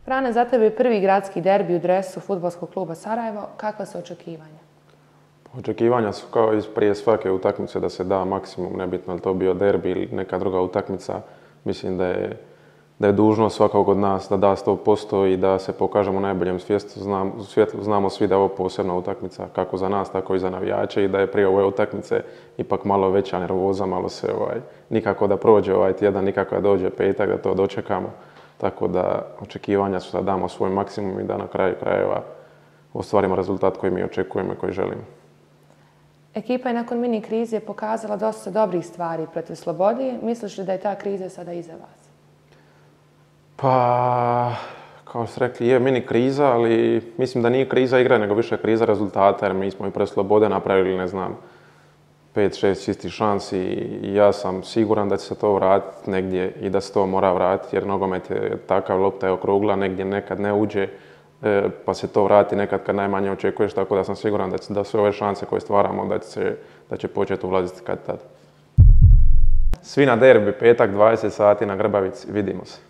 Frane, za tebe je prvi gradski derbi u dresu Fudbalskog kluba Sarajevo. Kakva su očekivanja? Očekivanja su kao i prije svake utakmice da se da maksimum, nebitno li to bio derbi ili neka druga utakmica. Mislim da je dužnost svakog od nas da da 100% i da se pokažemo u najboljem svjetlu. Znamo svi da je ovo posebna utakmica, kako za nas, tako i za navijače, i da je prije ove utakmice ipak malo veća nervoza, malo se nikako da prođe ovaj tjedan, nikako da dođe petak, da to dočekamo. Tako da očekivanja su da damo svoj maksimum i da na kraju krajeva ostvarimo rezultat koji mi očekujemo i koji želimo. Ekipa je nakon mini krize pokazala dosta dobrih stvari protiv Slobodi. Misliš li da je ta kriza sada iza vas? Pa, kao ste rekli, je mini kriza, ali mislim da nije kriza igre, nego više kriza rezultata, jer mi smo i pred Slobode napravili, ne znam, 5-6 čistih šansi i ja sam siguran da će se to vratiti negdje i da se to mora vratiti, jer nogomet je takav, lopta je okrugla, negdje nekad ne uđe, pa se to vrati nekad kad najmanje očekuješ, tako da sam siguran da sve ove šanse koje stvaramo da će početi ulaziti kad tad. Svi na derbi, petak, 20 sati na Grbavici, vidimo se.